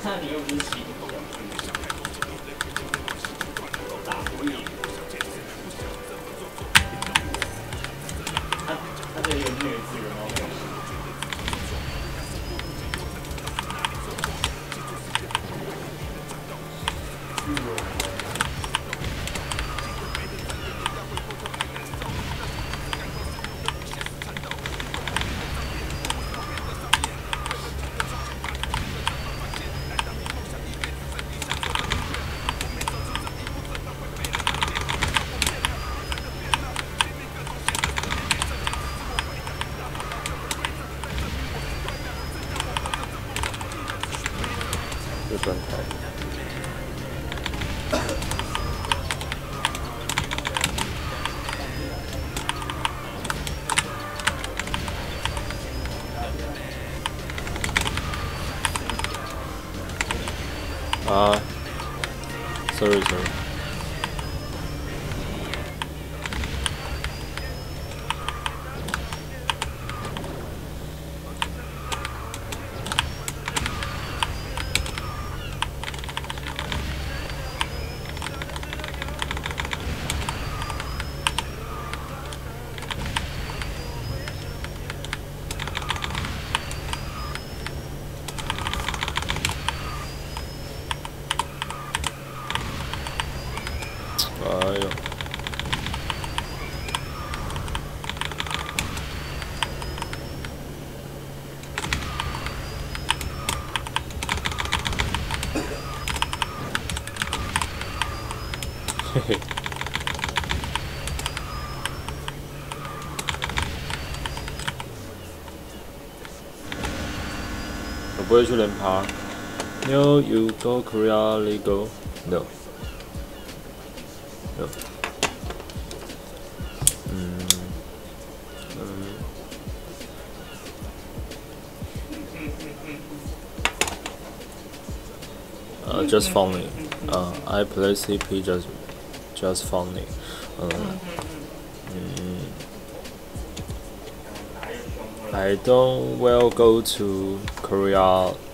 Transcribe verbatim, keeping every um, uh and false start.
那你又不是骑狗，打不赢。他他这个虐字然后没有。 这状态。啊 ，sorry sorry。哎呦！嘿嘿。我不会去连爬。No, you go Korea legal. No. No. 嗯嗯。Uh, just funny. Uh, I play C P just just funny. 嗯嗯。I don't well go to Korea